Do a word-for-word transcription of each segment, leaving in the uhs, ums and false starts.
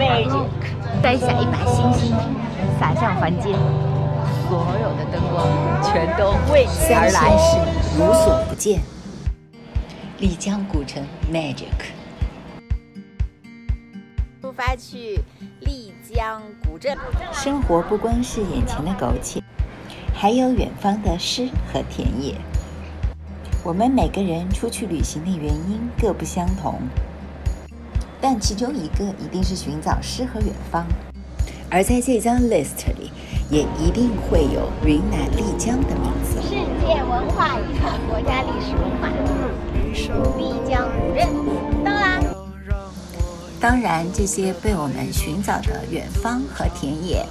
magic， 摘下一把星星，洒向凡间，所有的灯光全都为你而来， 是无所不见。丽江古城 magic。 出发去丽江古镇。 生活不光是眼前的苟且，还有远方的诗和田野。我们每个人出去旅行的原因各不相同，但其中一个一定是寻找诗和远方。而在这张 list 里，也一定会有云南丽江的名字。 世界文化遗产、国家历史文化丽江古镇。当然， 当然，这些被我们寻找的远方和田野，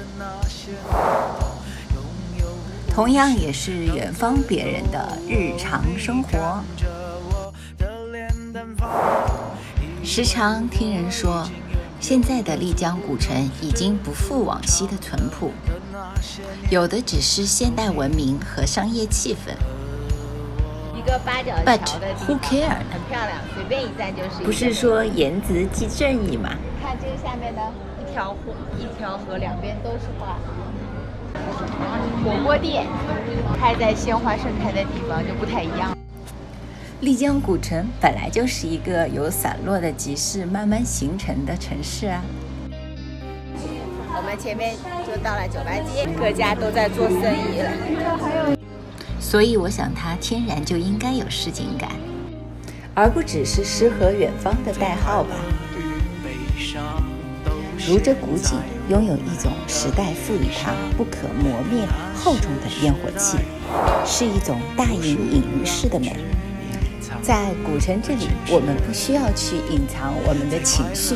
同样也是远方别人的日常生活。时常听人说，现在的丽江古城已经不复往昔的淳朴，有的只是现代文明和商业气氛。 一个八角桥的地方 But who care？ 很漂亮，随便一站就是一。 不是说颜值即正义吗？ 看这个下面的一条湖，一条河，两边都是花。火锅店开在鲜花盛开的地方就不太一样。 丽江古城本来就是一个由散落的集市慢慢形成的城市啊。 我们前面就到了酒吧街，各家都在做生意了。 所以我想它天然就应该有市井感，而不只是诗和远方的代号吧。如这古井拥有一种时代赋予它不可磨灭厚重的烟火气，是一种大隐隐于市的美。在古城这里，我们不需要去隐藏我们的情绪，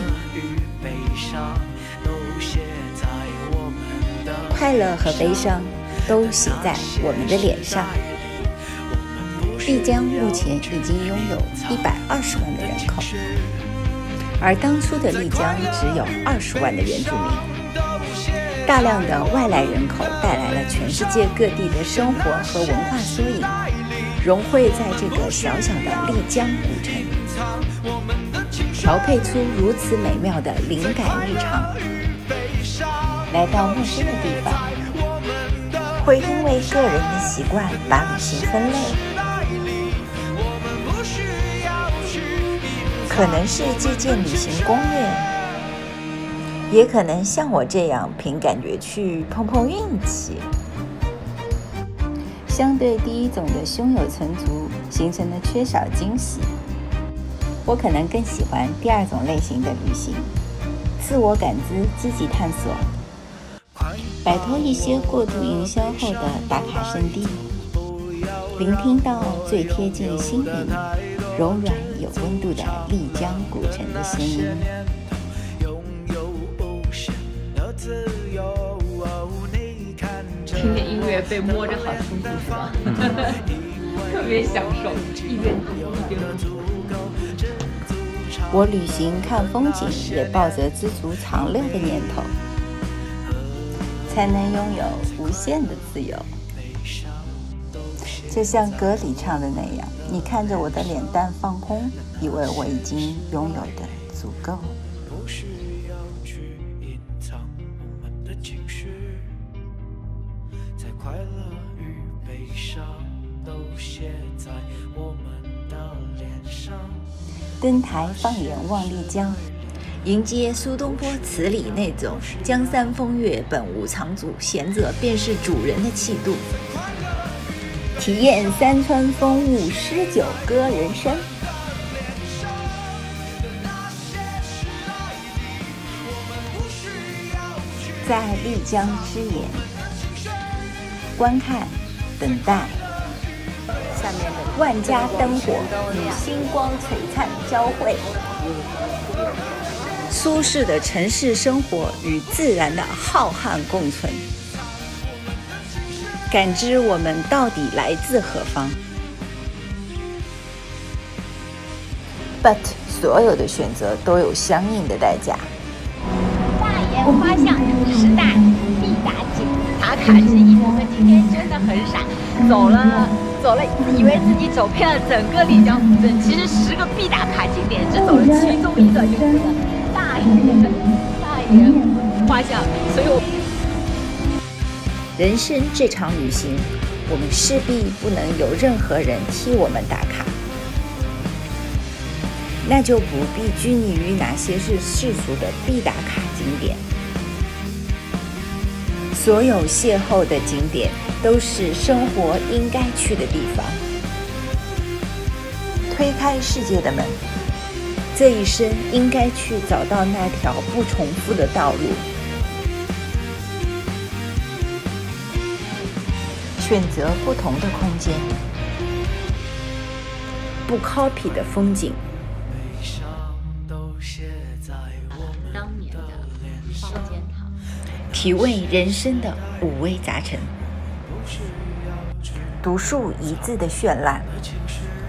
快乐和悲伤都写在我们的脸上。丽江目前已经拥有一百二十万的人口，而当初的丽江只有二十万的原住民。大量的外来人口带来了全世界各地的生活和文化缩影，融汇在这个小小的丽江古城，调配出如此美妙的灵感日常。来到陌生的地方，会因为个人的习惯把旅行分类，可能是借鉴旅行攻略，也可能像我这样凭感觉去碰碰运气。相对第一种的胸有成竹形成的缺少惊喜，我可能更喜欢第二种类型的旅行，自我感知，积极探索，摆脱一些过度营销后的打卡圣地，聆听到最贴近心灵、柔软有温度的丽江古城的声音。 听着音乐被摸着好舒服是吧？特别享受，一边读一边读。 我旅行看风景也抱着知足常乐的念头，才能拥有无限的自由。就像歌里唱的那样，你看着我的脸蛋放空，以为我已经拥有的足够。不需要去隐藏我们的情绪，在快乐与悲伤都写在我们的脸上。登台放眼望丽江，迎接苏东坡词里那种江山风月本无常主，闲者便是主人的气度，体验山川风物，诗酒歌人生。在丽江之眼观看等待， 下面的万家灯火与星光璀璨交汇，舒适的城市生活与自然的浩瀚共存，感知我们到底来自何方。 But 所有的选择都有相应的代价。 大研花巷十大必打景打卡之一，我们今天真的很傻，走了走了，以为自己走遍了整个丽江古镇，其实十个必打卡景点只走了其中一个，就是大研一点画像，所以我人生这场旅行，我们势必不能有任何人替我们打卡，那就不必拘泥于哪些是世俗的必打卡景点。所有邂逅的景点都是生活应该去的地方。推开世界的门，这一生应该去找到那条不重复的道路，选择不同的空间，不 copy 的风景。 当年的方尖堂， 体味人生的五味杂陈，读数一字的绚烂，